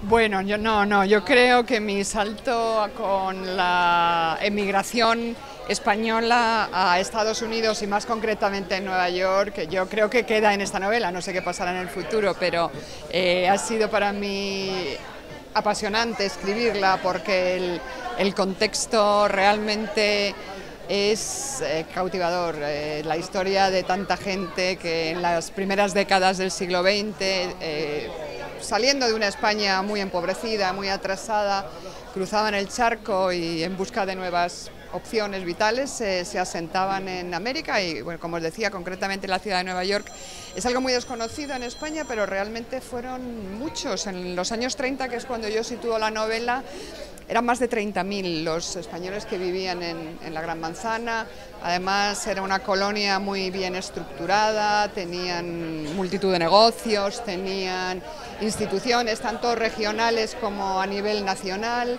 Bueno, yo creo que mi salto con la emigración española a Estados Unidos y más concretamente en Nueva York, que yo creo que queda en esta novela, no sé qué pasará en el futuro, pero ha sido para mí apasionante escribirla porque el contexto realmente es cautivador. La historia de tanta gente que en las primeras décadas del siglo XX, saliendo de una España muy empobrecida, muy atrasada, cruzaban el charco y en busca de nuevas opciones vitales se asentaban en América y, bueno, como os decía, concretamente en la ciudad de Nueva York. Es algo muy desconocido en España, pero realmente fueron muchos. En los años 30, que es cuando yo sitúo la novela, eran más de 30.000 los españoles que vivían en la Gran Manzana. Además, era una colonia muy bien estructurada, tenían multitud de negocios, tenían instituciones tanto regionales como a nivel nacional.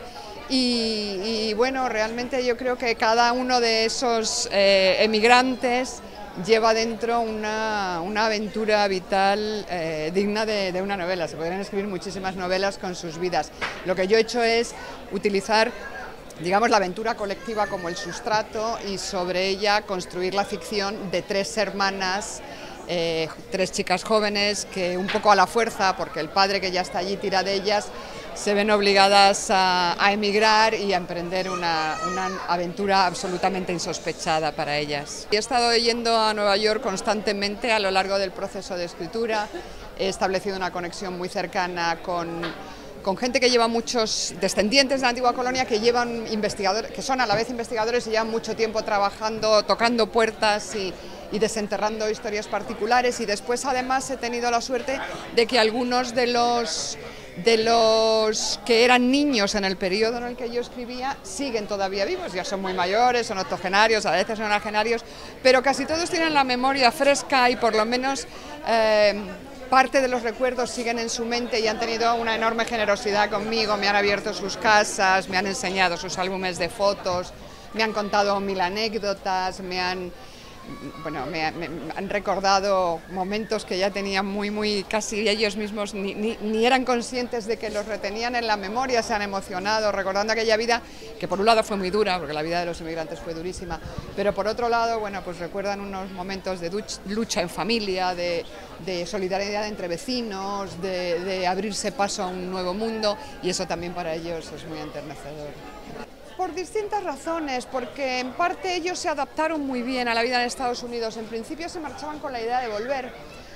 Y bueno, realmente yo creo que cada uno de esos emigrantes lleva dentro una aventura vital digna de una novela. Se podrían escribir muchísimas novelas con sus vidas. Lo que yo he hecho es utilizar, digamos, la aventura colectiva como el sustrato y sobre ella construir la ficción de tres hermanas, tres chicas jóvenes que un poco a la fuerza, porque el padre que ya está allí tira de ellas, se ven obligadas a emigrar y a emprender una aventura absolutamente insospechada para ellas. He estado yendo a Nueva York constantemente a lo largo del proceso de escritura, he establecido una conexión muy cercana con gente que lleva muchos descendientes de la antigua colonia, que llevan investigadores, que son a la vez investigadores y llevan mucho tiempo trabajando, tocando puertas y desenterrando historias particulares, y después además he tenido la suerte de que algunos de los que eran niños en el periodo en el que yo escribía siguen todavía vivos, ya son muy mayores, son octogenarios, a veces son agenarios, pero casi todos tienen la memoria fresca y por lo menos parte de los recuerdos siguen en su mente y han tenido una enorme generosidad conmigo, me han abierto sus casas, me han enseñado sus álbumes de fotos, me han contado 1000 anécdotas, me han recordado momentos que ya tenían muy casi ellos mismos ni eran conscientes de que los retenían en la memoria, se han emocionado recordando aquella vida que por un lado fue muy dura, porque la vida de los inmigrantes fue durísima, pero por otro lado, bueno, pues recuerdan unos momentos de lucha en familia, de solidaridad entre vecinos, de abrirse paso a un nuevo mundo, y eso también para ellos es muy enternecedor. Por distintas razones, porque en parte ellos se adaptaron muy bien a la vida en Estados Unidos. En principio se marchaban con la idea de volver,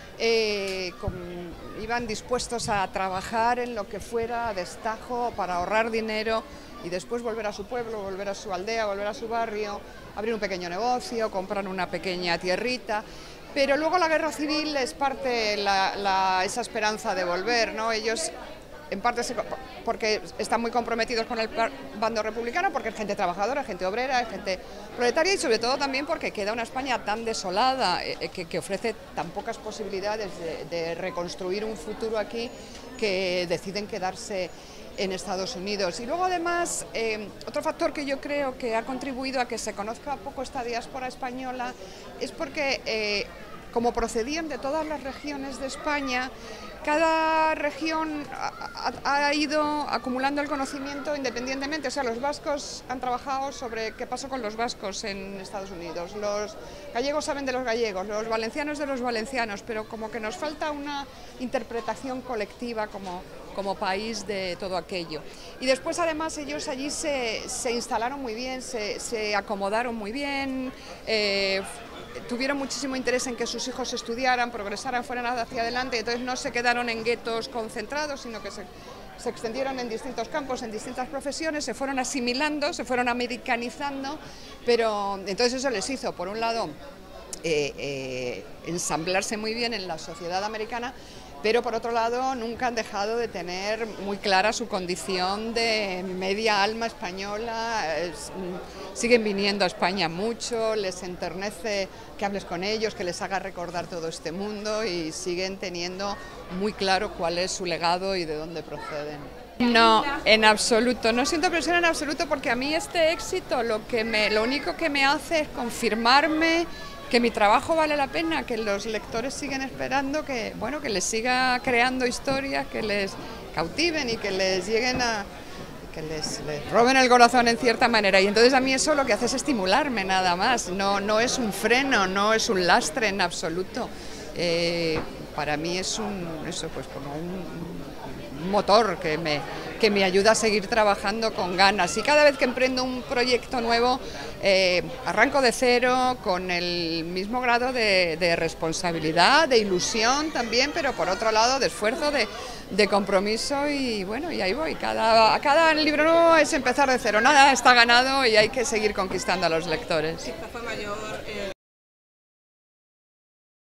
iban dispuestos a trabajar en lo que fuera a destajo para ahorrar dinero y después volver a su pueblo, volver a su aldea, volver a su barrio, abrir un pequeño negocio, comprar una pequeña tierrita. Pero luego la guerra civil les parte esa esperanza de volver, ¿no? Ellos en parte porque están muy comprometidos con el bando republicano, porque es gente trabajadora, gente obrera, es gente proletaria, y sobre todo también porque queda una España tan desolada, que ofrece tan pocas posibilidades de reconstruir un futuro aquí, que deciden quedarse en Estados Unidos. Y luego además, otro factor que yo creo que ha contribuido a que se conozca poco esta diáspora española es porque como procedían de todas las regiones de España, cada región ha ido acumulando el conocimiento independientemente. O sea, los vascos han trabajado sobre qué pasó con los vascos en Estados Unidos, los gallegos saben de los gallegos, los valencianos de los valencianos, pero como que nos falta una interpretación colectiva como país de todo aquello. Y después además ellos allí se instalaron muy bien, se acomodaron muy bien, tuvieron muchísimo interés en que sus hijos estudiaran, progresaran, fueran hacia adelante, entonces no se quedaron en guetos concentrados, sino que se extendieron en distintos campos, en distintas profesiones, se fueron asimilando, se fueron americanizando, pero entonces eso les hizo, por un lado, ensamblarse muy bien en la sociedad americana, pero por otro lado nunca han dejado de tener muy clara su condición de media alma española, siguen viniendo a España mucho, les enternece que hables con ellos, que les haga recordar todo este mundo, y siguen teniendo muy claro cuál es su legado y de dónde proceden. No, en absoluto, no siento presión en absoluto, porque a mí este éxito lo único que me hace es confirmarme que mi trabajo vale la pena, que los lectores siguen esperando, que bueno, que les siga creando historias, que cautiven y que les lleguen a... que les roben el corazón en cierta manera, y entonces a mí eso lo que hace es estimularme nada más, no es un freno, no es un lastre en absoluto. Para mí es pues como un motor que me ayuda a seguir trabajando con ganas, y cada vez que emprendo un proyecto nuevo arranco de cero con el mismo grado de responsabilidad, de ilusión también, pero por otro lado de esfuerzo, de compromiso, y bueno, y ahí voy. Cada libro nuevo es empezar de cero, nada está ganado y hay que seguir conquistando a los lectores.